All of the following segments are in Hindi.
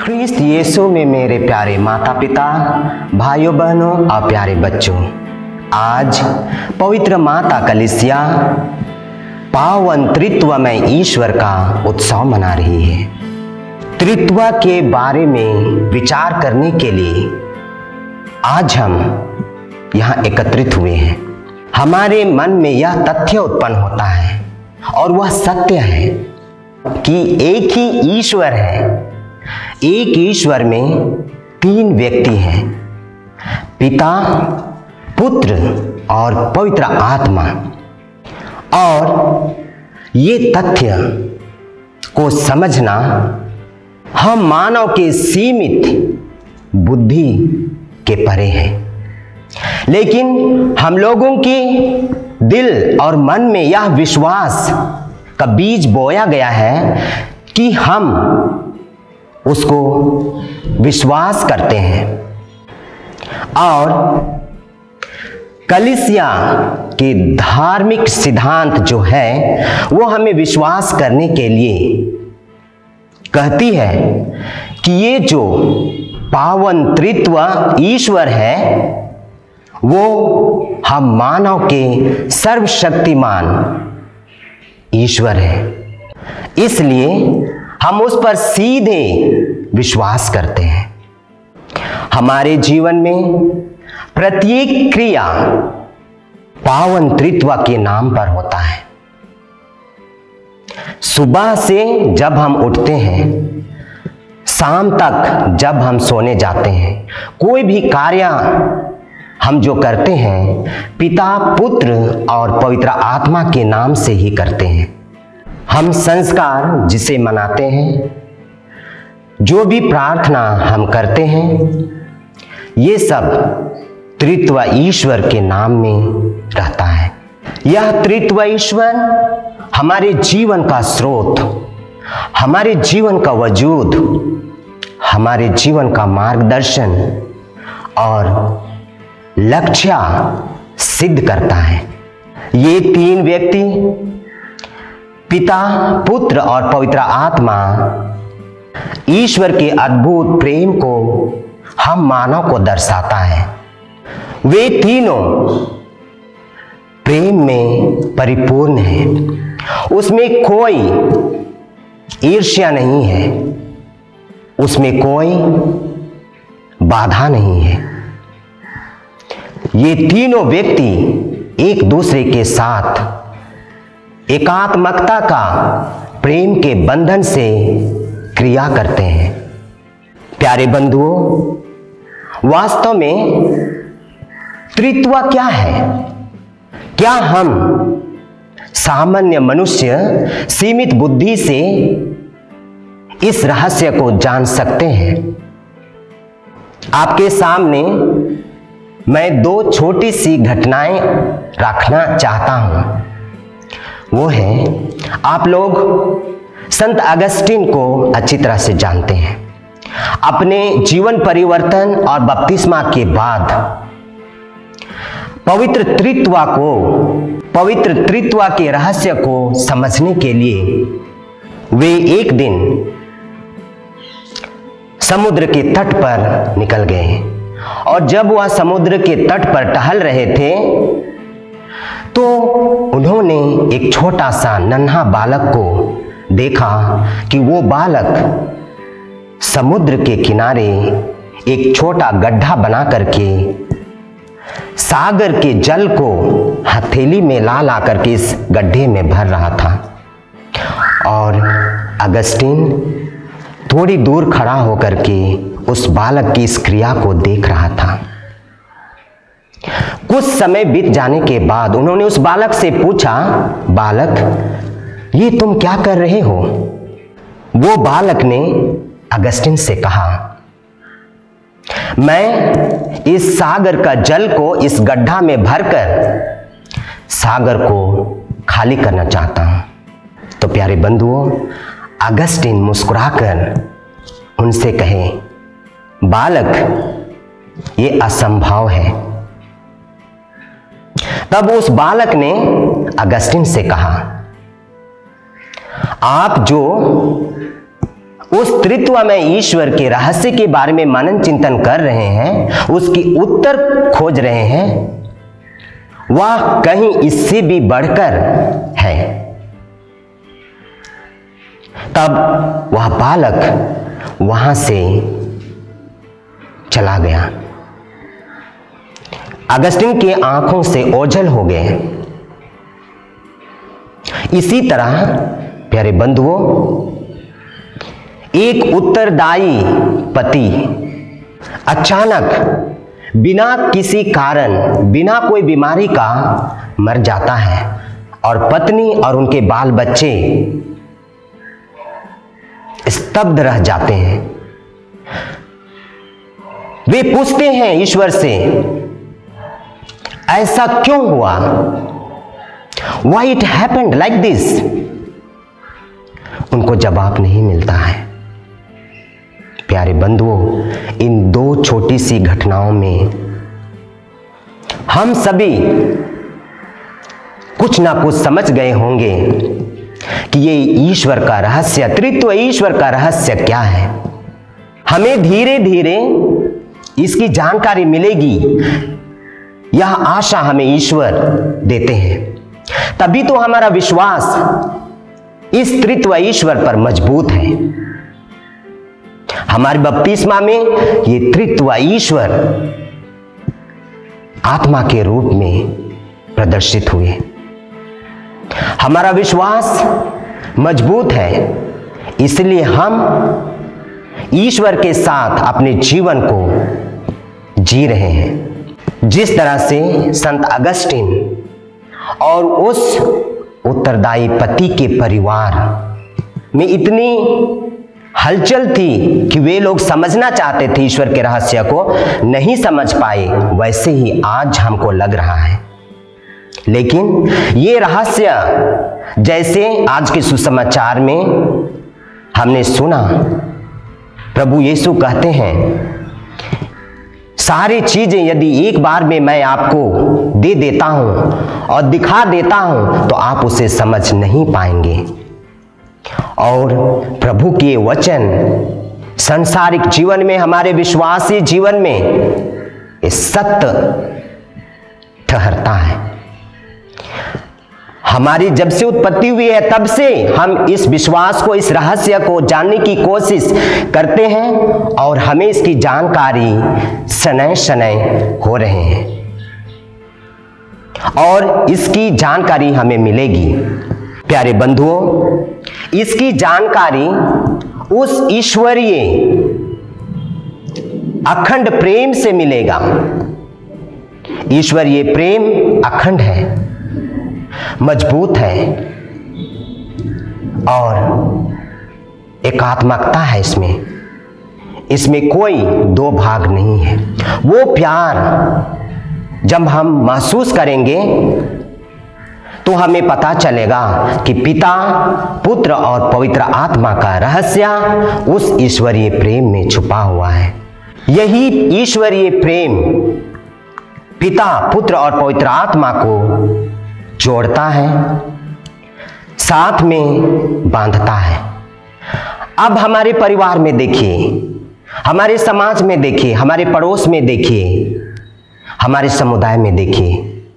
ख्रीस्त यीशु में मेरे प्यारे माता पिता, भाइयों बहनों और प्यारे बच्चों, आज पवित्र माता कलीसिया पावन त्रित्व में ईश्वर का उत्सव मना रही है। त्रित्व के बारे में विचार करने के लिए आज हम यहाँ एकत्रित हुए हैं। हमारे मन में यह तथ्य उत्पन्न होता है और वह सत्य है कि एक ही ईश्वर है। एक ईश्वर में तीन व्यक्ति हैं, पिता, पुत्र और पवित्र आत्मा। और ये तथ्य को समझना हम मानव के सीमित बुद्धि के परे है, लेकिन हम लोगों के दिल और मन में यह विश्वास का बीज बोया गया है कि हम उसको विश्वास करते हैं। और कलीसिया के धार्मिक सिद्धांत जो है वो हमें विश्वास करने के लिए कहती है कि ये जो पावन त्रित्व ईश्वर है वो हम मानव के सर्वशक्तिमान ईश्वर है। इसलिए हम उस पर सीधे विश्वास करते हैं। हमारे जीवन में प्रत्येक क्रिया पावन त्रित्व के नाम पर होता है। सुबह से जब हम उठते हैं, शाम तक जब हम सोने जाते हैं, कोई भी कार्य हम जो करते हैं पिता, पुत्र और पवित्र आत्मा के नाम से ही करते हैं। हम संस्कार जिसे मनाते हैं, जो भी प्रार्थना हम करते हैं, ये सब त्रित्व ईश्वर के नाम में रहता है। यह त्रित्व ईश्वर हमारे जीवन का स्रोत, हमारे जीवन का वजूद, हमारे जीवन का मार्गदर्शन और लक्ष्य सिद्ध करता है। ये तीन व्यक्ति पिता, पुत्र और पवित्र आत्मा ईश्वर के अद्भुत प्रेम को हम मानव को दर्शाता है। वे तीनों प्रेम में परिपूर्ण हैं। उसमें कोई ईर्ष्या नहीं है, उसमें कोई बाधा नहीं है। ये तीनों व्यक्ति एक दूसरे के साथ एकात्मकता का प्रेम के बंधन से क्रिया करते हैं। प्यारे बंधुओं, वास्तव में त्रित्व क्या है? क्या हम सामान्य मनुष्य सीमित बुद्धि से इस रहस्य को जान सकते हैं? आपके सामने मैं दो छोटी सी घटनाएं रखना चाहता हूं। वो है, आप लोग संत अगस्टिन को अच्छी तरह से जानते हैं। अपने जीवन परिवर्तन और बपतिस्मा के बाद पवित्र त्रित्व के रहस्य को समझने के लिए वे एक दिन समुद्र के तट पर निकल गए। और जब वह समुद्र के तट पर टहल रहे थे तो उन्होंने एक छोटा सा नन्हा बालक को देखा कि वो बालक समुद्र के किनारे एक छोटा गड्ढा बना करके सागर के जल को हथेली में ला करके इस गड्ढे में भर रहा था। और अगस्टिन थोड़ी दूर खड़ा होकर के उस बालक की इस क्रिया को देख रहा था। कुछ समय बीत जाने के बाद उन्होंने उस बालक से पूछा, बालक, ये तुम क्या कर रहे हो? वो बालक ने अगस्टिन से कहा, मैं इस सागर का जल को इस गड्ढा में भरकर सागर को खाली करना चाहता हूं। तो प्यारे बंधुओं, अगस्टिन मुस्कुराकर उनसे कहे, बालक, ये असंभव है। तब उस बालक ने अगस्टिन से कहा, आप जो उस त्रित्व में ईश्वर के रहस्य के बारे में मनन चिंतन कर रहे हैं, उसकी उत्तर खोज रहे हैं, वह कहीं इससे भी बढ़कर है। तब वह बालक वहां से चला गया। अगस्टिन की आंखों से ओझल हो गए। इसी तरह प्यारे बंधुओं, एक उत्तरदायी पति अचानक बिना किसी कारण, बिना कोई बीमारी का मर जाता है और पत्नी और उनके बाल बच्चे स्तब्ध रह जाते हैं। वे पूछते हैं ईश्वर से, ऐसा क्यों हुआ? Why it happened like this? उनको जवाब नहीं मिलता है। प्यारे बंधुओं, इन दो छोटी सी घटनाओं में हम सभी कुछ ना कुछ समझ गए होंगे कि ये ईश्वर का रहस्य, त्रित्व ईश्वर का रहस्य क्या है। हमें धीरे धीरे इसकी जानकारी मिलेगी, यह आशा हमें ईश्वर देते हैं। तभी तो हमारा विश्वास इस त्रित्व ईश्वर पर मजबूत है। हमारे बपतिस्मा में ये त्रित्व ईश्वर आत्मा के रूप में प्रदर्शित हुए। हमारा विश्वास मजबूत है, इसलिए हम ईश्वर के साथ अपने जीवन को जी रहे हैं। जिस तरह से संत अगस्टिन और उस उत्तरदायी पति के परिवार में इतनी हलचल थी कि वे लोग समझना चाहते थे ईश्वर के रहस्य को, नहीं समझ पाए, वैसे ही आज हमको लग रहा है। लेकिन ये रहस्य, जैसे आज के सुसमाचार में हमने सुना, प्रभु यीशु कहते हैं, सारी चीजें यदि एक बार में मैं आपको दे देता हूं और दिखा देता हूं तो आप उसे समझ नहीं पाएंगे। और प्रभु के वचन सांसारिक जीवन में, हमारे विश्वासी जीवन में ये सत्य ठहरता है। हमारी जब से उत्पत्ति हुई है तब से हम इस विश्वास को, इस रहस्य को जानने की कोशिश करते हैं और हमें इसकी जानकारी शनै शनै हो रहे हैं और इसकी जानकारी हमें मिलेगी। प्यारे बंधुओं, इसकी जानकारी उस ईश्वरीय अखंड प्रेम से मिलेगा। ईश्वरीय प्रेम अखंड है, मजबूत है और एकात्मकता है इसमें कोई दो भाग नहीं है। वो प्यार जब हम महसूस करेंगे तो हमें पता चलेगा कि पिता, पुत्र और पवित्र आत्मा का रहस्य उस ईश्वरीय प्रेम में छुपा हुआ है। यही ईश्वरीय प्रेम पिता, पुत्र और पवित्र आत्मा को जोड़ता है, साथ में बांधता है। अब हमारे परिवार में देखिए, हमारे समाज में देखिए, हमारे पड़ोस में देखिए, हमारे समुदाय में देखिए,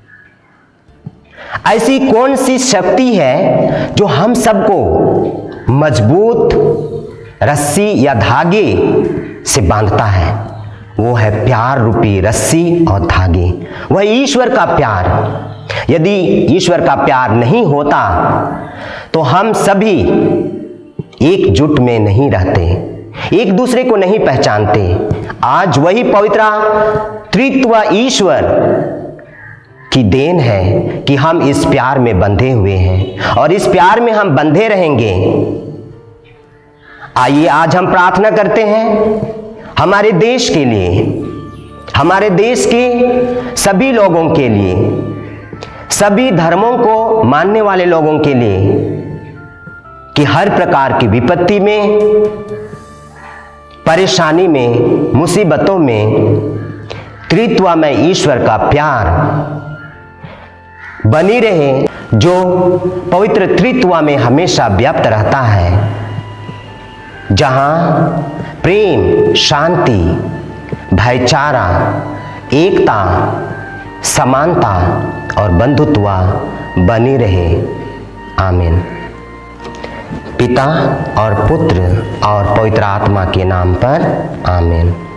ऐसी कौन सी शक्ति है जो हम सबको मजबूत रस्सी या धागे से बांधता है? वो है प्यार रूपी रस्सी और धागे। वह ईश्वर का प्यार। यदि ईश्वर का प्यार नहीं होता तो हम सभी एकजुट में नहीं रहते, एक दूसरे को नहीं पहचानते। आज वही पवित्र त्रित्व ईश्वर की देन है कि हम इस प्यार में बंधे हुए हैं और इस प्यार में हम बंधे रहेंगे। आइए आज हम प्रार्थना करते हैं हमारे देश के लिए, हमारे देश के सभी लोगों के लिए, सभी धर्मों को मानने वाले लोगों के लिए, कि हर प्रकार की विपत्ति में, परेशानी में, मुसीबतों में त्रित्व में ईश्वर का प्यार बनी रहे, जो पवित्र त्रित्व में हमेशा व्याप्त रहता है। जहाँ प्रेम, शांति, भाईचारा, एकता, समानता और बंधुत्व बनी रहे। आमीन। पिता और पुत्र और पवित्र आत्मा के नाम पर आमीन।